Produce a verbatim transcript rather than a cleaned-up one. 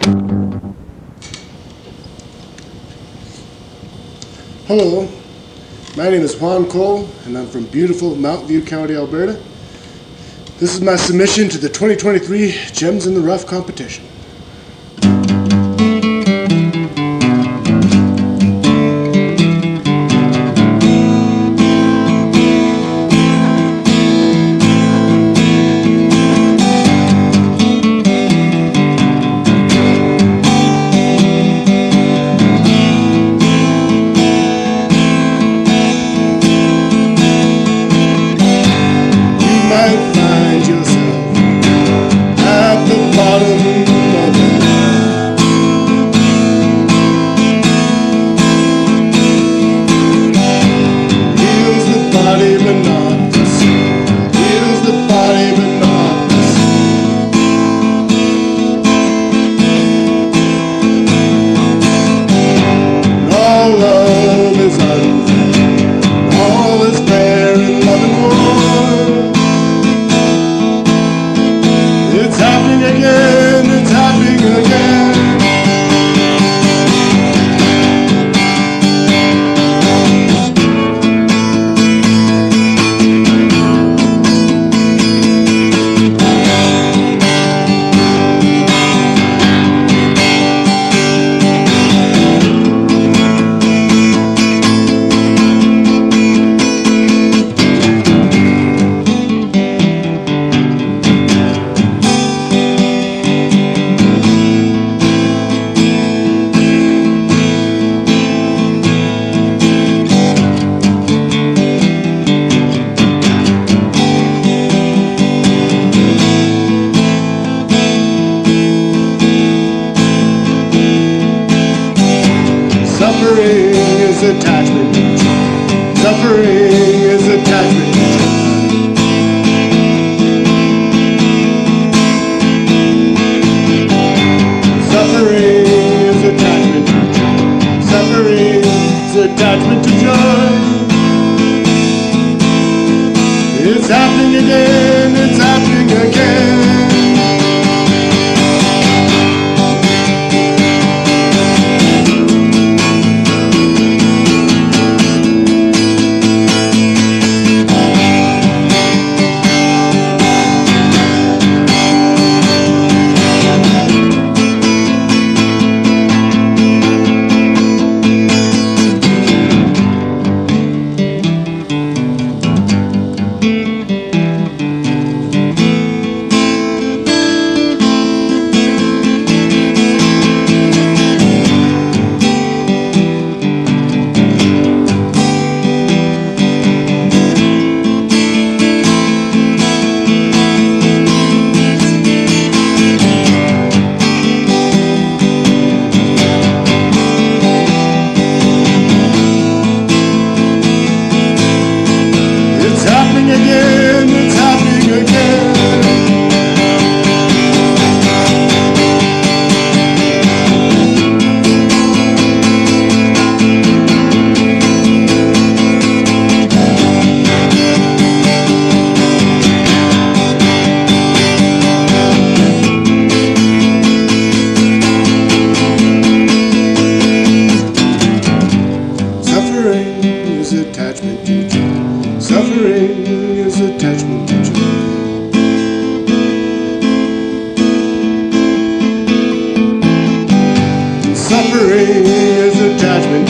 Hello, my name is Juan Cole, and I'm from beautiful Mountain View County, Alberta. This is my submission to the twenty twenty-three Gems in the Rough competition. Find yourself at the bottom of the lake. Heals the body but not the soul. Heals the body but not the soul. And all love is unfair. All is fair in love and war. It's happening again, it's happening again. Suffering is attachment to joy. Suffering is attachment to joy. Suffering is attachment to joy. Suffering is attachment to joy. It's happening again, it's happening again. Again, it's happening again. Suffering is attachment to joy. Suffering is attachment to joy. Suffering is attachment